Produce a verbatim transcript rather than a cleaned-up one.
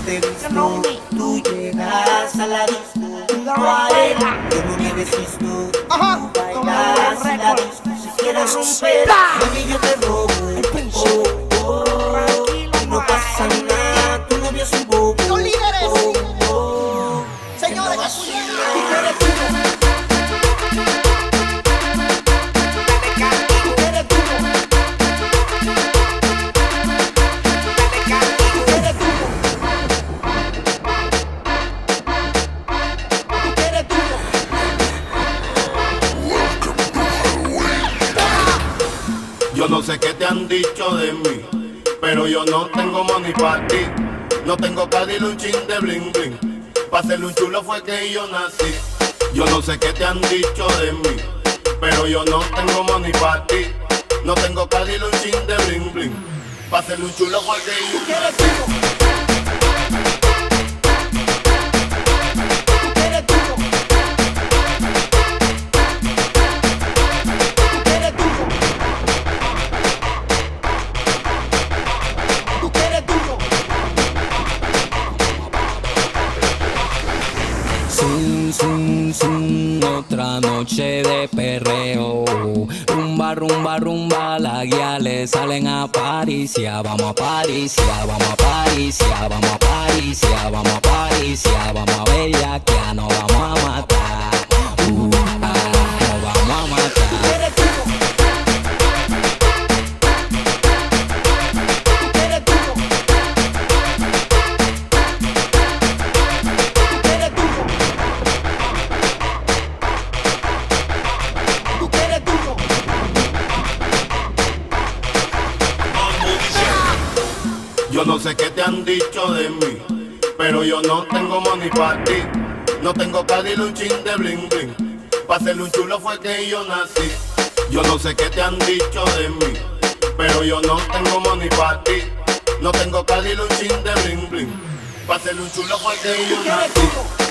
te he visto, tú llegas a la disco, cuarenta, yo no me desisto, tú bailas a la disco, si quieres romper, mami yo te robo, oh, oh, y no pasa nada, tu novio es un bobo, los líderes, oh, oh, señores, tú eres tú. Yo no sé qué te han dicho de mí, pero yo no tengo money para ti. No tengo cardi un chin de bling bling. Pa' ser un chulo fue que yo nací. Yo no sé qué te han dicho de mí, pero yo no tengo money para ti. No tengo cardi un chin de bling bling. Pa' ser un chulo fue que yo nací. Zum, zum, zum, otra noche de perreo. Rumba, rumba, rumba, las guiales salen a Paricia. Vamos a Paricia, vamos a Paricia, vamos a Paricia, vamos a Paricia, vamos a bellaquear, nos vamos a matar. Uh, ah, nos vamos a matar. Yo no sé qué te han dicho de mí, pero yo no tengo money para ti. No tengo cardi un chin de bling bling. Pa' ser un chulo fue que yo nací. Yo no sé qué te han dicho de mí, pero yo no tengo money para ti. No tengo cardi un chin de bling bling. Pa' ser un chulo fue que yo nací.